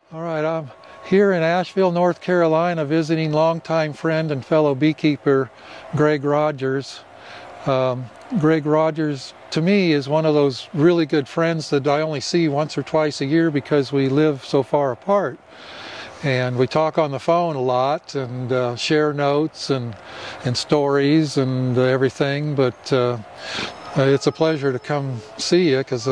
All right, I'm here in Asheville, North Carolina, visiting longtime friend and fellow beekeeper Greg Rogers. Greg Rogers, to me, is one of those really good friends that I only see once or twice a year because we live so far apart. And we talk on the phone a lot and share notes and stories and everything, but it's a pleasure to come see you because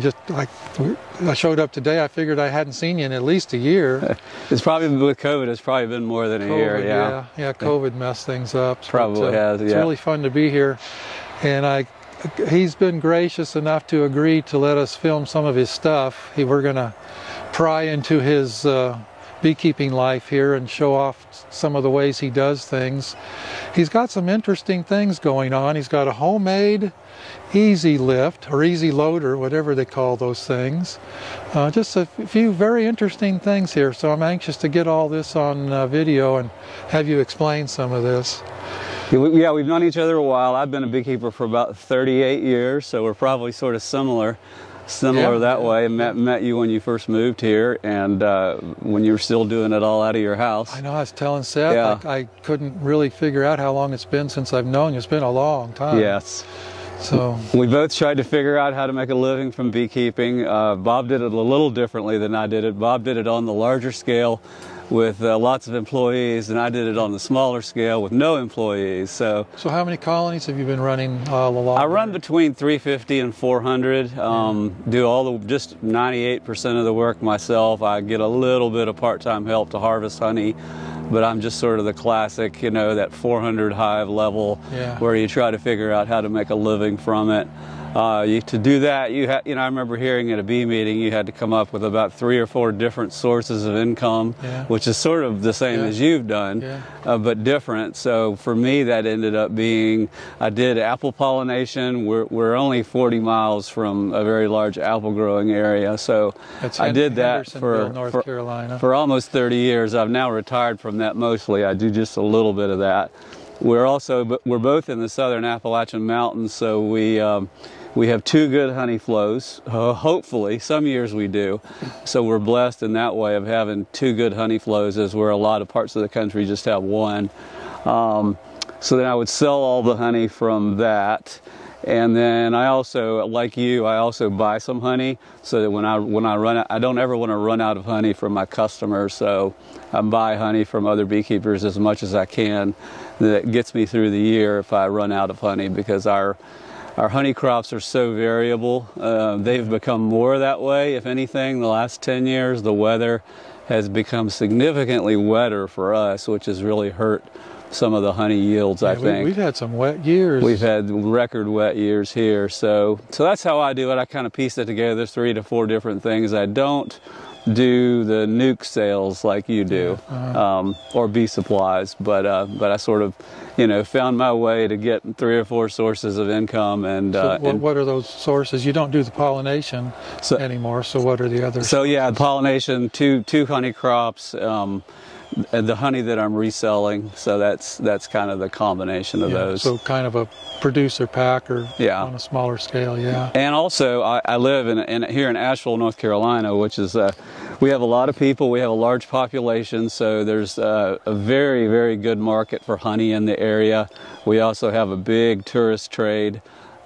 I showed up today. I figured I hadn't seen you in at least a year. It's probably with COVID. It's probably been more than a year. Yeah. COVID messed things up. Probably has. Yeah. It's really fun to be here, and he's been gracious enough to agree to let us film some of his stuff. We're gonna pry into his beekeeping life here and show off some of the ways he does things. He's got some interesting things going on. He's got a homemade easy lift or easy loader, whatever they call those things. Just a few very interesting things here, so I'm anxious to get all this on video and have you explain some of this. Yeah, we've known each other a while. I've been a beekeeper for about 38 years, so we're probably sort of similar that way. Met you when you first moved here, and when you were still doing it all out of your house. I know, I was telling Seth, I couldn't really figure out how long it's been since I've known you. It's been a long time. Yes. So we both tried to figure out how to make a living from beekeeping. Bob did it a little differently than I did it. Bob did it on the larger scale with lots of employees, and I did it on the smaller scale with no employees. So how many colonies have you been running all along? I run between 350 and 400. Do just 98% of the work myself. I get a little bit of part-time help to harvest honey, but I'm just sort of the classic, that 400 hive level where you try to figure out how to make a living from it. To do that, I remember hearing at a bee meeting you had to come up with about 3 or 4 different sources of income, which is sort of the same as you've done, but different. So for me, that ended up being, I did apple pollination. We're only 40 miles from a very large apple growing area, so I did that North Carolina. For almost 30 years. I've now retired from that mostly. I do just a little bit of that. We're both in the southern Appalachian Mountains, so we have 2 good honey flows, hopefully. Some years we do. So we're blessed in that way of having 2 good honey flows, as where a lot of parts of the country just have 1. So then I would sell all the honey from that. And then I also, like you, I also buy some honey so that when I run out, I don't ever want to run out of honey from my customers. So I buy honey from other beekeepers as much as I can. That gets me through the year if I run out of honey, because our honey crops are so variable. They've become more that way, if anything. The last 10 years, the weather has become significantly wetter for us, which has really hurt some of the honey yields, I think. We've had some wet years. We've had record wet years here. So that's how I do it. I kind of piece it together. There's 3 to 4 different things. I don't do the nuke sales like you do, or bee supplies, but I sort of, found my way to get 3 or 4 sources of income. And what are those sources? You don't do the pollination anymore, so what are the others? So yeah, pollination, two honey crops, and the honey that I'm reselling. So that's kind of the combination of those. So kind of a producer packer on a smaller scale, And also, I live here in Asheville, North Carolina, which is we have a lot of people. We have a large population, so there's a very, very good market for honey in the area. We also have a big tourist trade.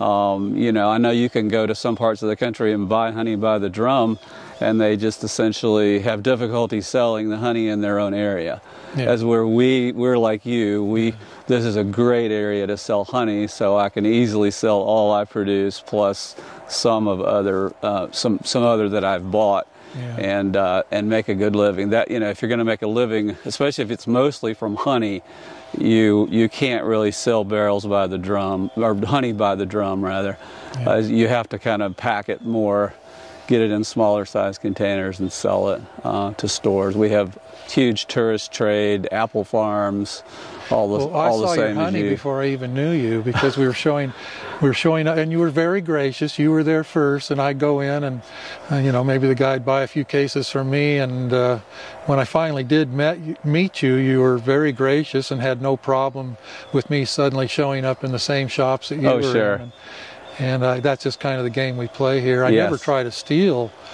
I know you can go to some parts of the country and buy honey by the drum, and they just essentially have difficulty selling the honey in their own area. As where we're like you, this is a great area to sell honey, so I can easily sell all I produce plus some other that I've bought. And make a good living. That, if you're going to make a living, especially if it's mostly from honey, you can't really sell barrels by the drum, or honey by the drum rather. You have to kind of pack it more, get it in smaller size containers and sell it to stores. We have huge tourist trade, apple farms, all the same as you. I saw your honey before I even knew you, because we were showing, and you were very gracious. You were there first, and I'd go in, and maybe the guy'd buy a few cases from me. And when I finally did meet you, you were very gracious and had no problem with me suddenly showing up in the same shops that you were in. And that's just kind of the game we play here. I never try to steal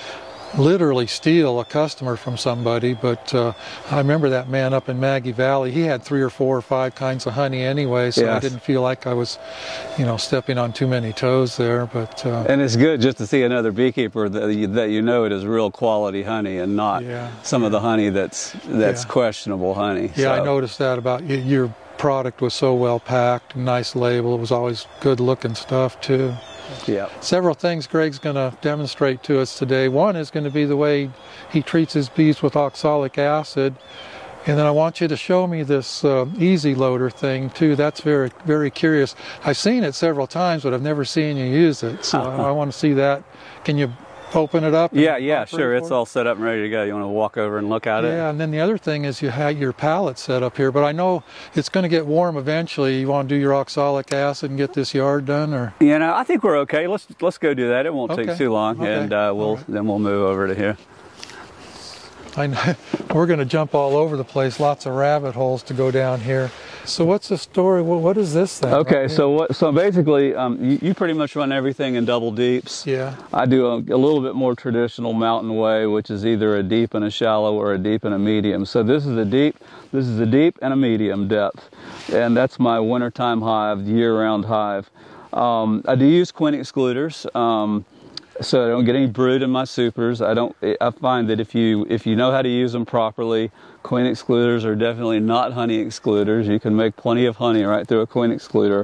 literally steal a customer from somebody, but I remember that man up in Maggie Valley, he had 3 or 4 or 5 kinds of honey anyway, so I didn't feel like I was, you know, stepping on too many toes there. But and it's good just to see another beekeeper that you know it is real quality honey and not some of the honey that's questionable honey. Yeah, so. I noticed that about you. Your product was so well packed, nice label. It was always good looking stuff too. Yeah. Several things Greg's going to demonstrate to us today. One is going to be the way he treats his bees with oxalic acid. And then I want you to show me this easy loader thing too. That's very, very curious. I've seen it several times, but I've never seen you use it. So I want to see that. Can you open it up? Yeah, sure. It's all set up and ready to go. You want to walk over and look at it? Yeah, and then the other thing is you have your pallet set up here, but I know it's going to get warm eventually. You want to do your oxalic acid and get this yard done, or? You know, I think we're okay. Let's go do that. It won't take too long, and then we'll move over to here. I know, we're going to jump all over the place. Lots of rabbit holes to go down here. So what's the story? What is this thing? Okay, so basically, you pretty much run everything in double deeps. Yeah. I do a little bit more traditional mountain way, which is either a deep and a shallow or a deep and a medium. So this is a deep and a medium depth, and that's my wintertime hive, year-round hive. I do use queen excluders. So I don't get any brood in my supers. I find that if you know how to use them properly, queen excluders are definitely not honey excluders. You can make plenty of honey right through a queen excluder.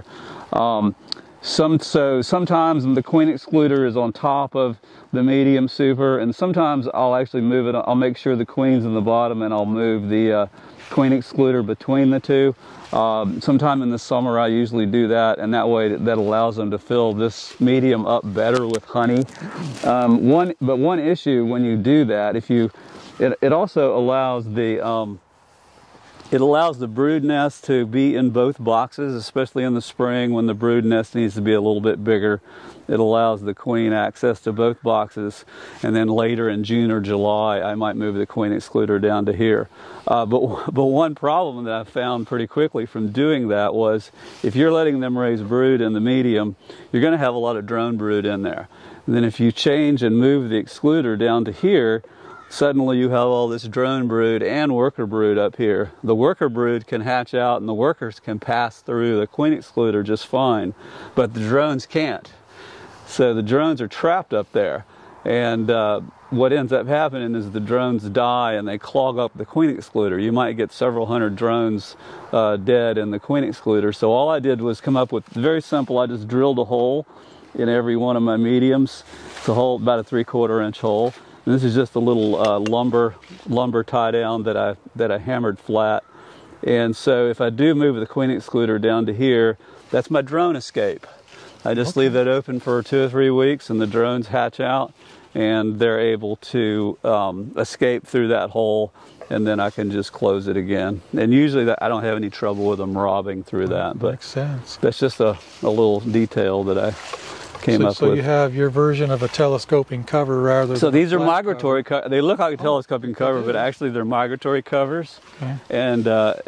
Sometimes the queen excluder is on top of the medium super, and sometimes I'll actually move it. I'll make sure the queen's in the bottom, and I'll move the queen excluder between the two. Sometime in the summer I usually do that, and that way that allows them to fill this medium up better with honey. One issue when you do that, it also allows the brood nest to be in both boxes, especially in the spring when the brood nest needs to be a little bit bigger. It allows the queen access to both boxes, and then later in June or July I might move the queen excluder down to here. But one problem that I found pretty quickly from doing that was if you're letting them raise brood in the medium, you're going to have a lot of drone brood in there. And then if you change and move the excluder down to here, suddenly you have all this drone brood and worker brood up here. The worker brood can hatch out and the workers can pass through the queen excluder just fine, but the drones can't. So the drones are trapped up there, and what ends up happening is the drones die and they clog up the queen excluder. You might get several hundred drones dead in the queen excluder. So all I did was come up with very simple. I just drilled a hole in every one of my mediums. It's a hole about a 3/4 inch hole. And this is just a little lumber tie down that I hammered flat. And so if I do move the queen excluder down to here, that's my drone escape. I just leave that open for 2 or 3 weeks, and the drones hatch out, and they're able to escape through that hole, and then I can just close it again. And usually I don't have any trouble with them robbing through that. But makes sense. That's just a little detail that I came up with. So you have your version of a telescoping cover rather than. So these are migratory covers. They look like a telescoping cover, but actually they're migratory covers, and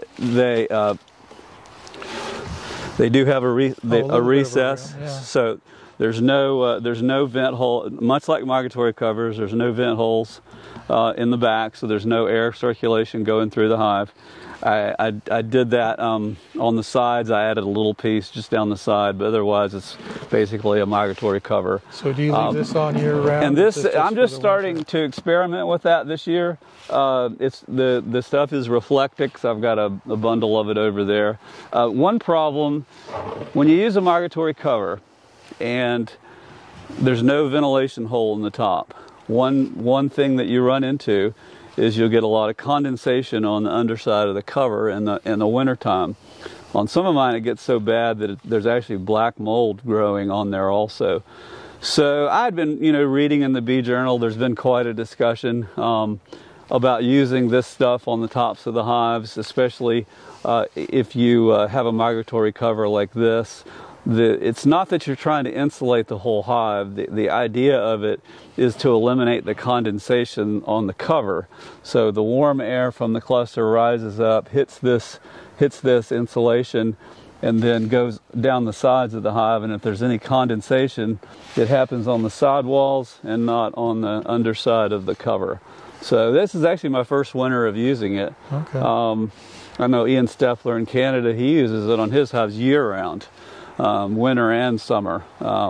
they do have a recess. So there's no vent hole. Much like migratory covers, there's no vent holes in the back, so there's no air circulation going through the hive. I did that on the sides. I added a little piece just down the side, but otherwise it's basically a migratory cover. So do you leave this on year-round? And this, I'm just starting to experiment with that this year. The stuff is Reflectix. I've got a bundle of it over there. One problem, when you use a migratory cover and there's no ventilation hole in the top, one thing that you run into is you'll get a lot of condensation on the underside of the cover in the wintertime. On some of mine it gets so bad that there's actually black mold growing on there also. So I'd been reading in the Bee Journal. There's been quite a discussion about using this stuff on the tops of the hives, especially if you have a migratory cover like this. It's not that you're trying to insulate the whole hive. The idea of it is to eliminate the condensation on the cover. So the warm air from the cluster rises up, hits this insulation, and then goes down the sides of the hive, and if there's any condensation, it happens on the side walls and not on the underside of the cover. So this is actually my first winter of using it. Okay. I know Ian Steffler in Canada, he uses it on his hives year-round, winter and summer,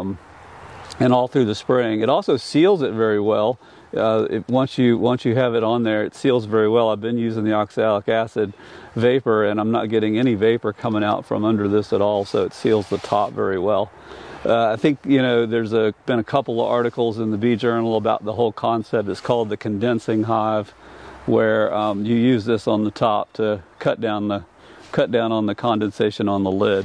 and all through the spring. It also seals it very well. Once you have it on there, it seals very well. I've been using the oxalic acid vapor, and I'm not getting any vapor coming out from under this at all, so it seals the top very well. I think, you know, there's been a couple of articles in the Bee Journal about the whole concept. It's called the condensing hive, where you use this on the top to cut down on the condensation on the lid.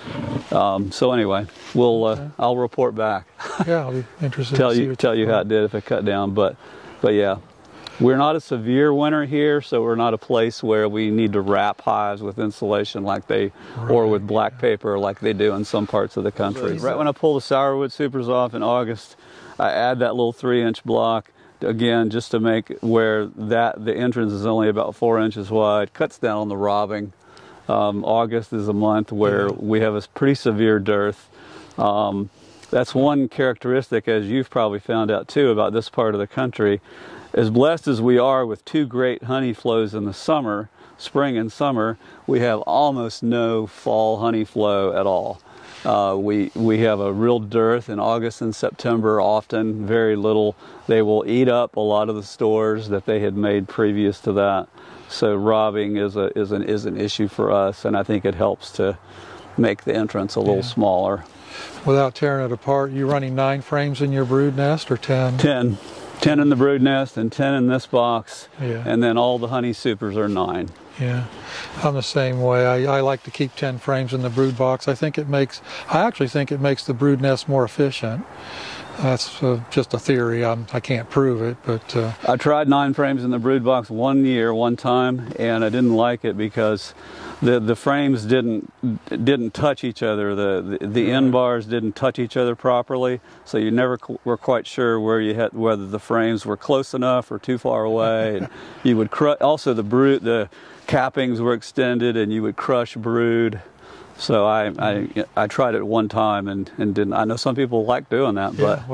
So anyway, I'll report back. Yeah, I'll be interested tell you how it did if it cut down. But yeah, we're not a severe winter here, so we're not a place where we need to wrap hives with insulation or with black paper like they do in some parts of the country. Right when I pull the sourwood supers off in August, I add that little 3-inch block again, just to make where the entrance is only about 4 inches wide. Cuts down on the robbing. August is a month where we have a pretty severe dearth. That's one characteristic, as you've probably found out too, about this part of the country. As blessed as we are with 2 great honey flows in the summer, spring and summer, we have almost no fall honey flow at all. We have a real dearth in August and September, often very little. They will eat up a lot of the stores that they had made previous to that. So robbing is an issue for us, and I think it helps to make the entrance a little smaller. Without tearing it apart, you running 9 frames in your brood nest or 10? 10 in the brood nest and 10 in this box, yeah. And then all the honey supers are 9. Yeah, I'm the same way. I like to keep 10 frames in the brood box. I actually think it makes the brood nest more efficient. That's just a theory. I can't prove it, but I tried 9 frames in the brood box one time, and I didn't like it because the frames didn't touch each other. The end bars didn't touch each other properly, so you never were quite sure whether the frames were close enough or too far away. And you would also the cappings were extended, and you would crush brood. So I tried it one time and didn't. I know some people like doing that,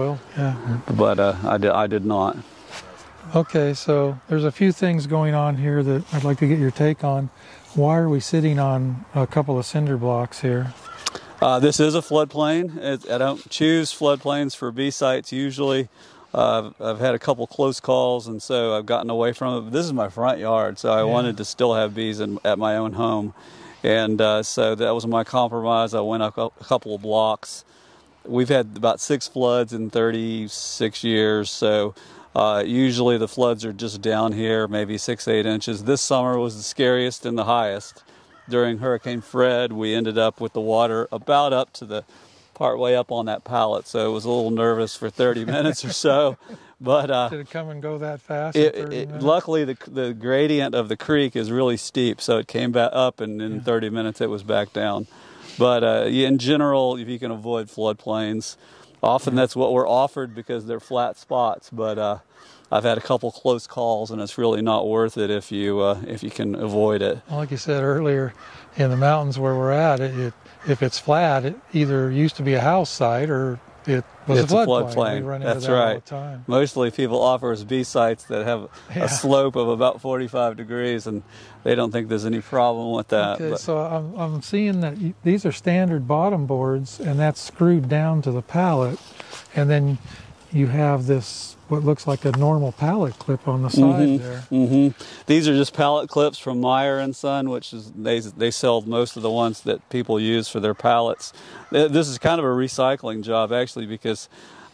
but I did not. Okay, so there's a few things going on here that I'd like to get your take on. Why are we sitting on a couple of cinder blocks here? This is a floodplain. I don't choose floodplains for bee sites usually. I've had a couple close calls, and so I've gotten away from it. This is my front yard, so I wanted to still have bees at my own home. And so that was my compromise. I went a couple of blocks. We've had about 6 floods in 36 years, so usually the floods are just down here, maybe 6-8 inches. This summer was the scariest and the highest. During Hurricane Fred, we ended up with the water about up to the part way up on that pallet, so I was a little nervous for 30 minutes or so. But did it come and go that fast? Luckily, the gradient of the creek is really steep, so it came back up, and in 30 minutes it was back down. But in general, if you can avoid floodplains, often that's what we're offered because they're flat spots. But I've had a couple close calls, and it's really not worth it if you can avoid it. Well, like you said earlier, in the mountains where we're at, if it's flat, it either used to be a house site or it's a floodplain. We run into That's that right. all the time. Mostly people offer us bee sites that have a slope of about 45 degrees, and they don't think there's any problem with that. Okay, so I'm seeing that these are standard bottom boards, and that's screwed down to the pallet, and then you have this what looks like a normal pallet clip on the side there. These are just pallet clips from Meyer and Son, which is they sell most of the ones that people use for their pallets. This is kind of a recycling job actually, because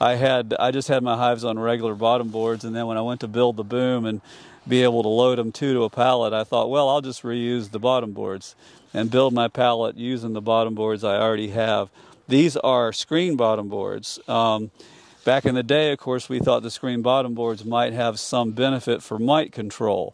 I just had my hives on regular bottom boards, and then when I went to build the boom and be able to load them to a pallet, I thought, well, I'll just reuse the bottom boards and build my pallet using the bottom boards I already have. These are screen bottom boards. Back in the day, of course, we thought the screen bottom boards might have some benefit for mite control.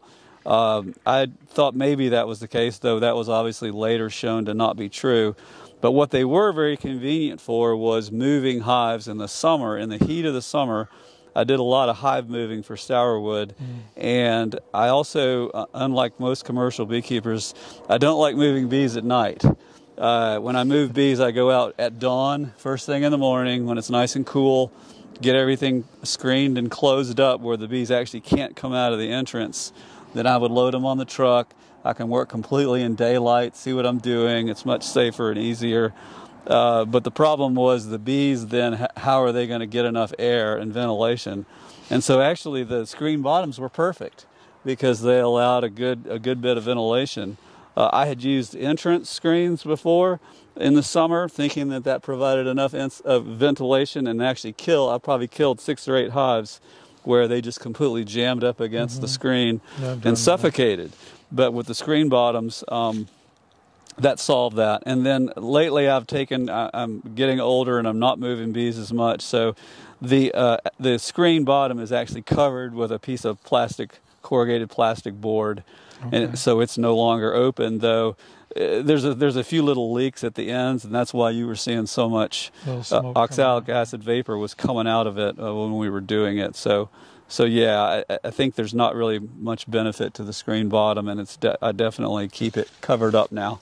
I thought maybe that was the case, though that was obviously later shown to not be true. But what they were very convenient for was moving hives in the summer. In the heat of the summer, I did a lot of hive moving for sourwood. And I also, unlike most commercial beekeepers, I don't like moving bees at night. When I move bees, I go out at dawn, first thing in the morning when it's nice and cool, get everything screened and closed up where the bees actually can't come out of the entrance. Then I would load them on the truck. I can work completely in daylight, see what I'm doing. It's much safer and easier. But the problem was the bees then, how are they going to get enough air and ventilation? And so actually the screen bottoms were perfect because they allowed a good bit of ventilation. I had used entrance screens before in the summer, thinking that that provided enough ventilation, and actually I probably killed 6 or 8 hives where they just completely jammed up against the screen and suffocated. But with the screen bottoms, that solved that. And then lately I'm getting older and I'm not moving bees as much, so the screen bottom is actually covered with a piece of corrugated plastic board. Okay. And so it's no longer open, though there's a few little leaks at the ends, and that's why you were seeing so much oxalic acid vapor was coming out of it when we were doing it. So yeah, I think there's not really much benefit to the screen bottom, and I definitely keep it covered up now.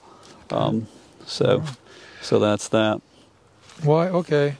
So that's that. Why? Okay.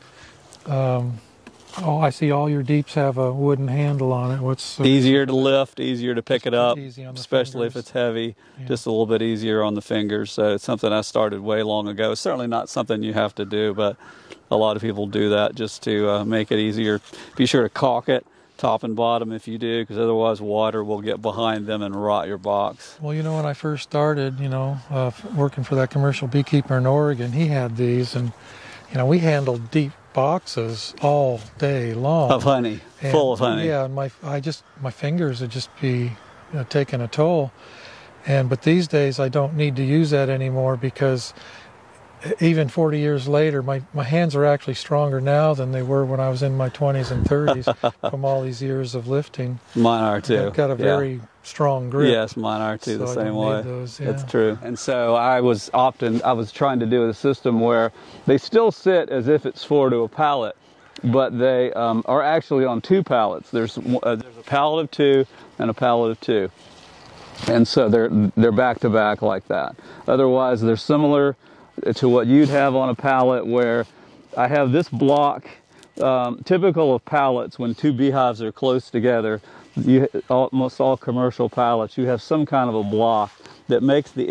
Oh, I see all your deeps have a wooden handle on it. What's easier to lift, easier to pick it up, especially if it's heavy, just a little bit easier on the fingers. So it's something I started way long ago. It's certainly not something you have to do, but a lot of people do that just to make it easier. Be sure to caulk it, top and bottom if you do, because otherwise water will get behind them and rot your box. Well, when I first started, working for that commercial beekeeper in Oregon, he had these, and, we handled deep boxes all day long of honey, full of honey. Yeah, and my fingers would just be taking a toll. But these days I don't need to use that anymore, because even 40 years later, my hands are actually stronger now than they were when I was in my 20s and 30s from all these years of lifting. Mine are too. I've got a very strong grip. Yes, mine are too, the same way. Those, It's true. And so I was trying to do a system where they still sit as if it's 4 to a pallet, but they are actually on 2 pallets. There's a pallet of 2 and a pallet of 2. And so they're back to back like that. Otherwise, they're similar to what you'd have on a pallet, where I have this block, typical of pallets when 2 beehives are close together. Almost all commercial pallets, you have some kind of a block that makes the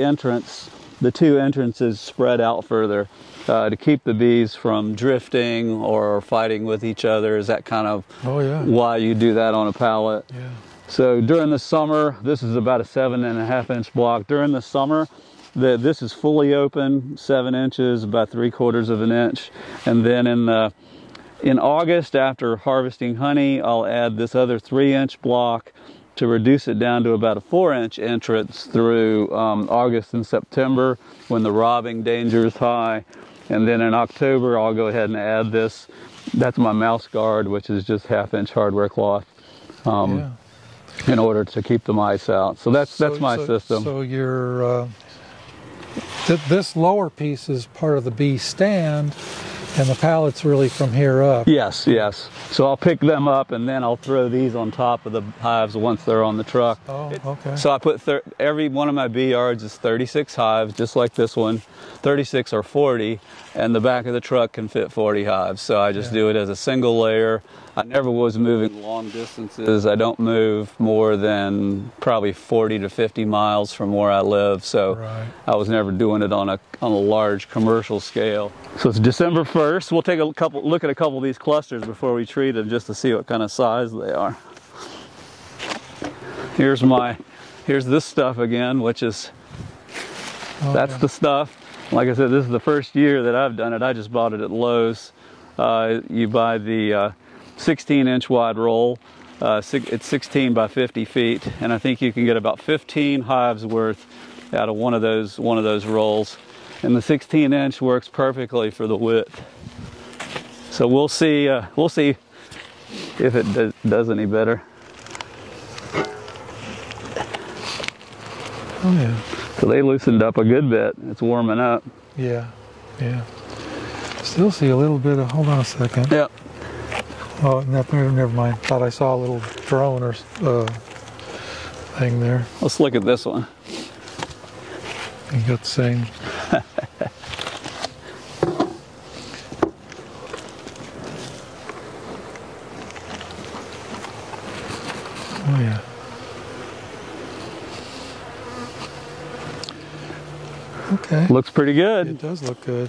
2 entrances spread out further to keep the bees from drifting or fighting with each other. Is that kind of why you do that on a pallet? Yeah. So during the summer, this is about a 7.5-inch block. During the summer, this is fully open, 7 inches, about 3/4 of an inch. And then in August, after harvesting honey, I'll add this other 3-inch block to reduce it down to about a 4-inch entrance through August and September, when the robbing danger is high. And then in October, I'll go ahead and add this. That's my mouse guard, which is just 1/2-inch hardware cloth. In order to keep the mice out. So that's my system. So your this lower piece is part of the bee stand, and the pallet's really from here up. Yes. So I'll pick them up, and then I'll throw these on top of the hives once they're on the truck. Oh, okay. So I put every one of my bee yards is 36 hives, just like this one, 36 or 40, and the back of the truck can fit 40 hives. So I just do it as a single layer. I never was moving long distances. I don't move more than probably 40 to 50 miles from where I live. So I was never doing it on a large commercial scale. So it's December 1st. We'll take a look at a couple of these clusters before we treat them, just to see what kind of size they are. Here's this stuff again, which is, that's the stuff. Like I said, this is the first year that I've done it. I just bought it at Lowe's. You buy the 16-inch wide roll. It's 16 by 50 feet, and I think you can get about 15 hives worth out of one of those rolls. And the 16-inch works perfectly for the width. So we'll see if it does any better. Oh yeah. So they loosened up a good bit. It's warming up. Yeah. Still see a little bit of. Hold on a second. Yep. Oh, never mind. Thought I saw a little drone or thing there. Let's look at this one. You got the same. Oh yeah. Okay. Looks pretty good. It does look good.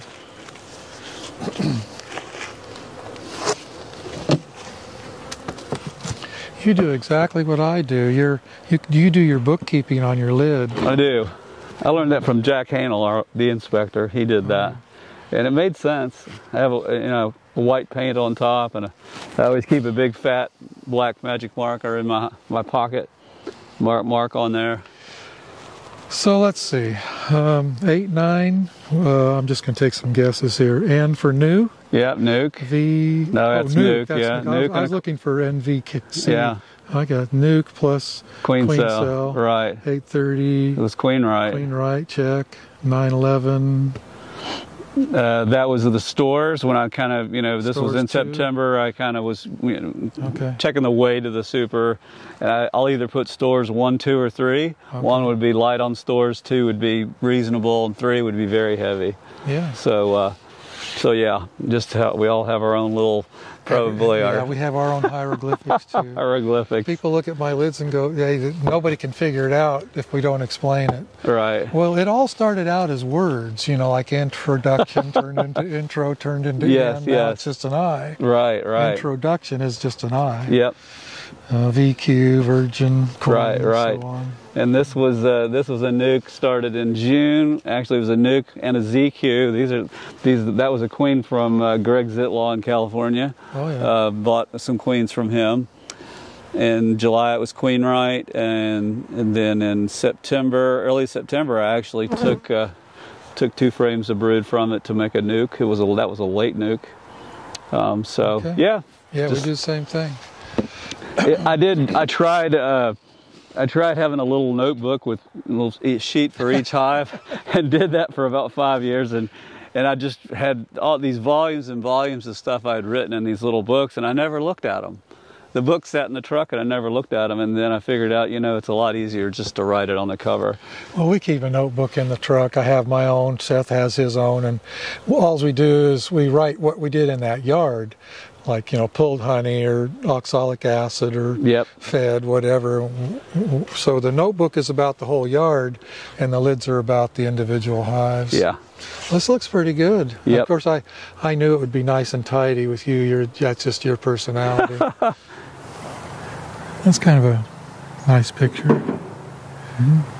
You do exactly what I do. You do your bookkeeping on your lid. I do. I learned that from Jack Hanel, our bee inspector. He did that, and it made sense. I have a white paint on top, and I always keep a big fat black magic marker in my pocket. Mark on there. So let's see, 8, 9. I'm just going to take some guesses here. N for new. Yep, nuke. V. No, that's nuke. Yeah, nuke. I was looking for NVC. Yeah. I got nuke plus queen cell. Right. 830. It was queen right. Queen right. Check. 911. That was the stores when I kind of, this was in Stores September. I kind of was checking the way to the super. And I'll either put stores 1, 2, or 3. Okay. 1 would be light on stores, 2 would be reasonable, and 3 would be very heavy. Yeah. So yeah, just how we all have our own little, probably yeah, we have our own hieroglyphics too. Hieroglyphics. People look at my lids and go, yeah, nobody can figure it out if we don't explain it. Right. Well, it all started out as words, like introduction turned into intro, turned into yes, N. yes. Now it's just an I. Right. Introduction is just an I. Yep. VQ, Virgin, Queen, right. and so on. And this was a nuke started in June. Actually, it was a nuke and a ZQ. That was a queen from Greg Zitlaw in California. Oh yeah. Bought some queens from him. In July it was queen right, and then in early September, I actually took 2 frames of brood from it to make a nuke. That was a late nuke. Okay. Yeah. Yeah, we do the same thing. I tried having a little notebook with a little sheet for each hive, and did that for about 5 years, and I just had all these volumes and volumes of stuff I had written in these little books, and I never looked at them. The book sat in the truck, and I never looked at them, and then I figured out, it's a lot easier just to write it on the cover. Well, we keep a notebook in the truck. I have my own, Seth has his own, and all we do is we write what we did in that yard. Like, pulled honey or oxalic acid or fed, whatever. So the notebook is about the whole yard, and the lids are about the individual hives. Yeah. This looks pretty good. Yep. Of course, I knew it would be nice and tidy with you. That's just your personality. That's kind of a nice picture. Mm-hmm.